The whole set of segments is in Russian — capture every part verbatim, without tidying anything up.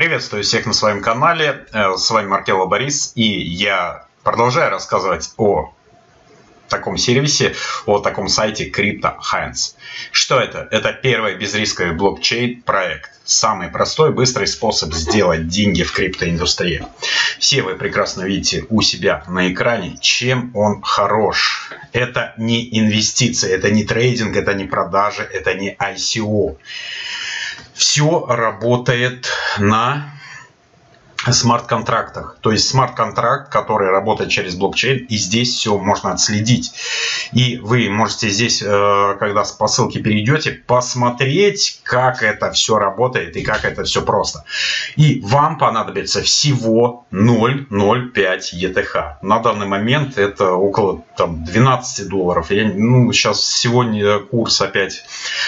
Приветствую всех на своем канале, с вами Маркелло Борис, и я продолжаю рассказывать о таком сервисе, о таком сайте CryptoHands. Что это? Это первый безрисковый блокчейн проект. Самый простой, быстрый способ сделать деньги в криптоиндустрии. Все вы прекрасно видите у себя на экране, чем он хорош. Это не инвестиции, это не трейдинг, это не продажи, это не ай си о. Все работает на смарт-контрактах. То есть смарт-контракт, который работает через блокчейн, и здесь все можно отследить. И вы можете здесь, когда по ссылке перейдете, посмотреть, как это все работает и как это все просто. И вам понадобится всего ноль целых ноль пять и ти эйч. На данный момент это около там, двенадцати долларов. Я, ну, сейчас сегодня курс опять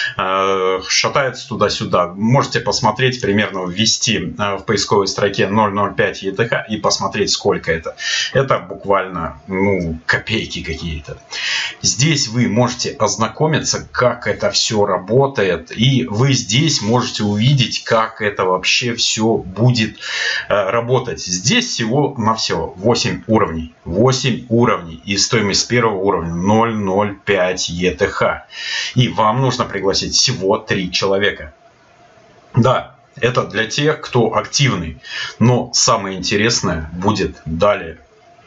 э, шатается туда-сюда. Можете посмотреть, примерно ввести э, в поисковой строке ноль целых ноль пять и ти эйч и посмотреть, сколько это. Это буквально ну, копейки какие-то. Здесь вы можете ознакомиться, как это все работает. И вы здесь можете увидеть, как это вообще все будет э, работать. Здесь всего-навсего восемь уровней. восемь уровней. И стоимость первого уровня ноль целых ноль пять и ти эйч. И вам нужно пригласить всего три человека. Да. Это для тех, кто активный. Но самое интересное будет далее.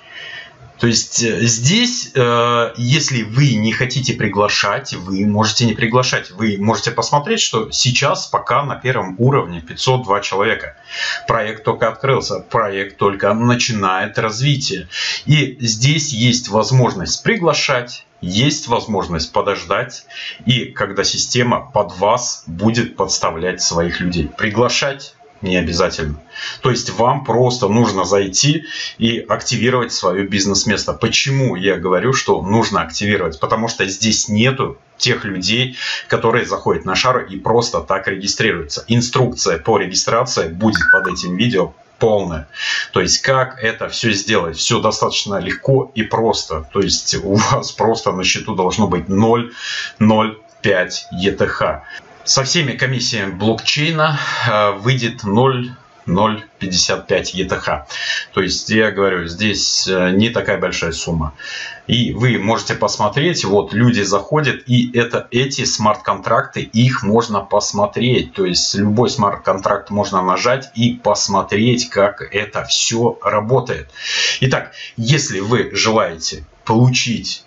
То есть здесь, э, если вы не хотите приглашать, вы можете не приглашать. Вы можете посмотреть, что сейчас пока на первом уровне пятьсот два человека. Проект только открылся, проект только начинает развитие. И здесь есть возможность приглашать. Есть возможность подождать, и когда система под вас будет подставлять своих людей. Приглашать не обязательно. То есть вам просто нужно зайти и активировать свое бизнес-место. Почему я говорю, что нужно активировать? Потому что здесь нету тех людей, которые заходят на шар и просто так регистрируются. Инструкция по регистрации будет под этим видео. Полное. То есть как это все сделать? Все достаточно легко и просто. То есть у вас просто на счету должно быть ноль целых ноль пять и ти эйч. Со всеми комиссиями блокчейна выйдет ноль целых ноль пятьдесят пять и ти эйч. То есть я говорю, здесь не такая большая сумма. И вы можете посмотреть, вот люди заходят, и это эти смарт-контракты, их можно посмотреть. То есть любой смарт-контракт можно нажать и посмотреть, как это все работает. Итак, если вы желаете получить,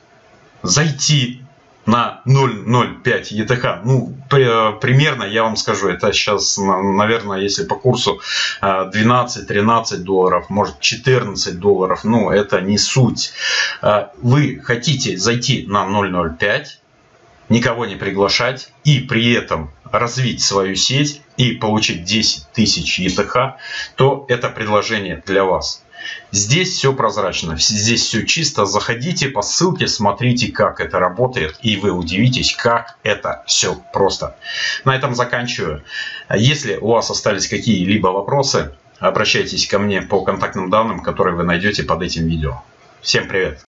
зайти на ноль целых ноль пять и ти эйч, ну, при, примерно, я вам скажу, это сейчас, наверное, если по курсу двенадцать-тринадцать долларов, может четырнадцать долларов, ну, это не суть. Вы хотите зайти на ноль целых ноль пять, никого не приглашать и при этом развить свою сеть и получить десять тысяч и ти эйч, то это предложение для вас. Здесь все прозрачно, здесь все чисто. Заходите по ссылке, смотрите, как это работает, и вы удивитесь, как это все просто. На этом заканчиваю. Если у вас остались какие-либо вопросы, обращайтесь ко мне по контактным данным, которые вы найдете под этим видео. Всем привет!